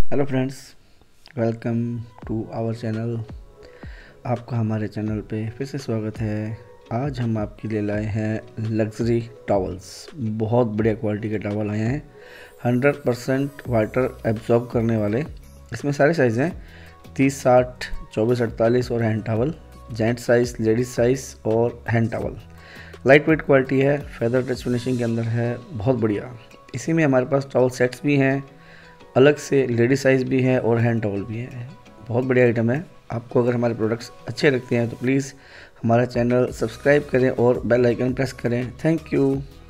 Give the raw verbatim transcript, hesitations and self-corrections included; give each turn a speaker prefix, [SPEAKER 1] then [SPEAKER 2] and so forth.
[SPEAKER 1] Hello friends, welcome to our channel. आपका हमारे channel पे फिर से स्वागत है। आज हम आपके लिए लाए हैं लग्जरी टॉवल्स। बहुत बढ़िया क्वालिटी के टॉवल आए हैं, हंड्रेड परसेंट वाटर एब्जॉर्ब करने वाले। इसमें सारे साइज़ हैं, तीस, साठ, चौबीस, अड़तालीस और hand towel, gent size, ladies size और hand towel. Light weight quality है, फेदर टच फिनिशिंग के अंदर है, बहुत बढ़िया। इसी में हमारे पास टॉवल सेट्स भी हैं, अलग से लेडी साइज़ भी है और हैंड टॉवल भी है। बहुत बढ़िया आइटम है। आपको अगर हमारे प्रोडक्ट्स अच्छे लगते हैं तो प्लीज़ हमारा चैनल सब्सक्राइब करें और बेल आइकन प्रेस करें। Thank you.